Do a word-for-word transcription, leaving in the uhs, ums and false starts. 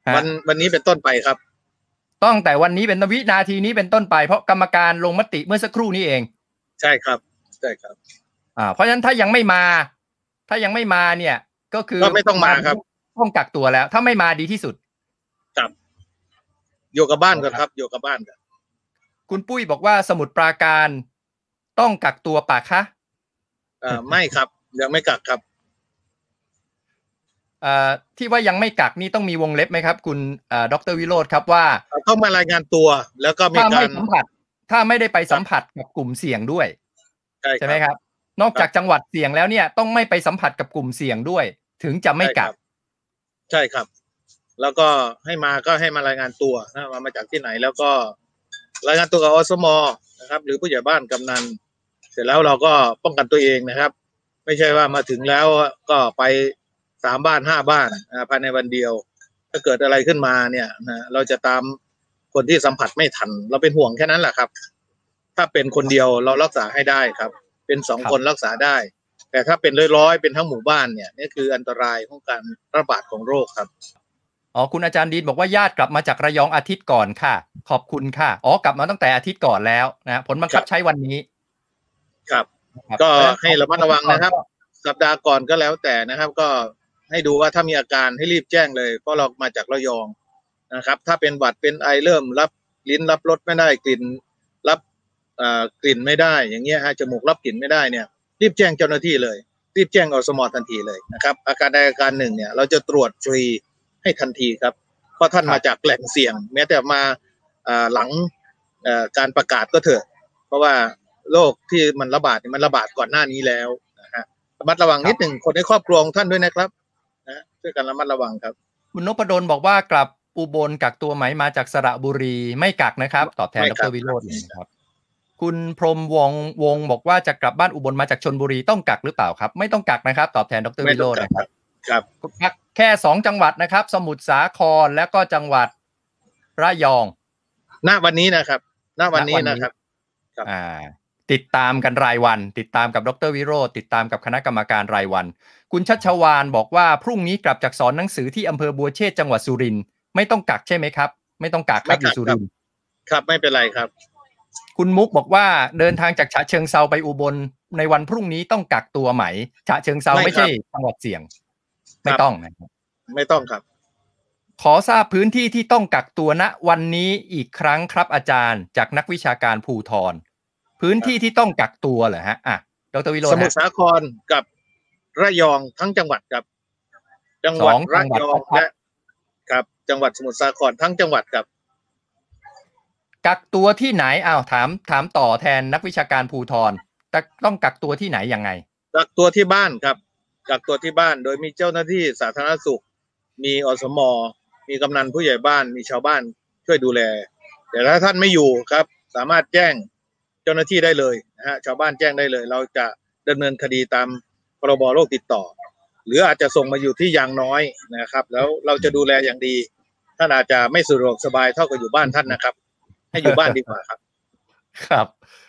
วันวันนี้เป็นต้นไปครับต้องแต่วันนี้เป็นวินาทีนี้เป็นต้นไปเพราะกรรมการลงมติเมื่อสักครู่นี้เองใช่ครับใช่ครับอ่าเพราะฉะนั้นถ้ายังไม่มาถ้ายังไม่มาเนี่ยก็คือก็ไม่ต้องมาครับต้องกักตัวแล้วถ้าไม่มาดีที่สุดครับอยู่กับบ้านก่อนครับอยู่กับบ้านกันคุณปุ้ยบอกว่าสมุทรปราการต้องกักตัวปะคะอ่าไม่ครับยังไม่กักครับอ่าที่ว่ายังไม่กักนี่ต้องมีวงเล็บไหมครับคุณอ่าดร.วิโรจน์ครับว่าต้องมารายงานตัวแล้วก็มีการสัมผัสถ้าไม่ได้ไปสัมผัสกับกลุ่มเสี่ยงด้วยใช่ไหมครับนอกจากจังหวัดเสี่ยงแล้วเนี่ยต้องไม่ไปสัมผัสกับกลุ่มเสี่ยงด้วยถึงจะไม่กักใช่ครับแล้วก็ให้มาก็ให้มารายงานตัวนะมามาจากที่ไหนแล้วก็รายงานตัวกับอสมนะครับหรือผู้ใหญ่บ้านกำนันเสร็จแล้วเราก็ป้องกันตัวเองนะครับไม่ใช่ว่ามาถึงแล้วก็ไปสามบ้านห้าบ้านภายในวันเดียวถ้าเกิดอะไรขึ้นมาเนี่ยนะเราจะตามคนที่สัมผัสไม่ทันเราเป็นห่วงแค่นั้นแหละครับถ้าเป็นคนเดียวเรารักษาให้ได้ครับเป็นสองคนรักษาได้แต่ถ้าเป็นร้อยๆเป็นทั้งหมู่บ้านเนี่ยนี่คืออันตรายของการระบาดของโรคครับอ๋อคุณอาจารย์ดีนบอกว่าญาติกลับมาจากระยองอาทิตย์ก่อนค่ะขอบคุณค่ะอ๋อกลับมาตั้งแต่อาทิตย์ก่อนแล้วนะผลบังคับใช้วันนี้ครับก็ให้ระมัดระวังนะครับสัปดาห์ก่อนก็แล้วแต่นะครับก็ให้ดูว่าถ้ามีอาการให้รีบแจ้งเลยเพราะเรามาจากระยองนะครับถ้าเป็นหวัดเป็นไอเริ่มรับลิ้นรับรสไม่ได้กลิ่นรับกลิ่นไม่ได้อย่างเงี้ยฮะจมูกรับกลิ่นไม่ได้เนี่ยรีบแจ้งเจ้าหน้าที่เลยรีบแจ้งอสม.ทันทีเลยนะครับอาการใดอาการหนึ่งเนี่ยเราจะตรวจฟรีให้ทันทีครับเพราะท่านมาจากแหล่งเสี่ยงแม้แต่มาหลังการประกาศก็เถอะเพราะว่าโรคที่มันระบาดมันระบาดก่อนหน้านี้แล้วนะฮะระมัดระวังนิดหนึ่งคนในครอบครัวของท่านด้วยนะครับนะช่วยกันระมัดระวังครับคุณนพดลบอกว่ากลับอุบลกักตัวไหมมาจากสระบุรีไม่กักนะครับตอบแทนดร.วิโรจน์ครับคุณพรหมวงวงบอกว่าจะกลับบ้านอุบลมาจากชลบุรีต้องกักหรือเปล่าครับไม่ต้องกักนะครับตอบแทนดร.วิโรจน์นะครับครับแค่สองจังหวัดนะครับสมุทรสาครและก็จังหวัดระยองณวันนี้นะครับณวันนี้นะครับอ่าติดตามกันรายวันติดตามกับดร.วิโรจน์ติดตามกับคณะกรรมการรายวันคุณชัชวานบอกว่าพรุ่งนี้กลับจากสอนหนังสือที่อำเภอบัวเชษจังหวัดสุรินทร์ไม่ต้องกักใช่ไหมครับไม่ต้องกักครับอยู่สุรินทร์ครับไม่เป็นไรครับคุณมุกบอกว่าเดินทางจากฉะเชิงเทราไปอุบลในวันพรุ่งนี้ต้องกักตัวไหมฉะเชิงเทราไม่ใช่จังหวัดเสี่ยงไม่ต้องนะครับไม่ต้องครับขอทราบพื้นที่ที่ต้องกักตัวณวันนี้อีกครั้งครับอาจารย์จากนักวิชาการภูธรพื้นที่ที่ต้องกักตัวเหรอฮะอ่ะดร.วิโรจน์สมุทรสาครกับระยองทั้งจังหวัดครับจังหวัดระยองและครับจังหวัดสมุทรสาครทั้งจังหวัดครับกักตัวที่ไหนอ้าวถามถามต่อแทนนักวิชาการภูธรแต่ต้องกักตัวที่ไหนยังไงกักตัวที่บ้านครับกักตัวที่บ้านโดยมีเจ้าหน้าที่สาธารณสุขมีอสม.มีกำนันผู้ใหญ่บ้านมีชาวบ้านช่วยดูแลแต่ถ้าท่านไม่อยู่ครับสามารถแจ้งเจ้าหน้าที่ได้เลยนะฮะชาวบ้านแจ้งได้เลยเราจะดำเนินคดีตามพรบโรคติดต่อหรืออาจจะส่งมาอยู่ที่ยางน้อยนะครับแล้วเราจะดูแลอย่างดีท่านอาจจะไม่สะดวกสบายเท่ากับอยู่บ้านท่านนะครับให้อยู่บ้านดีกว่าครับครับ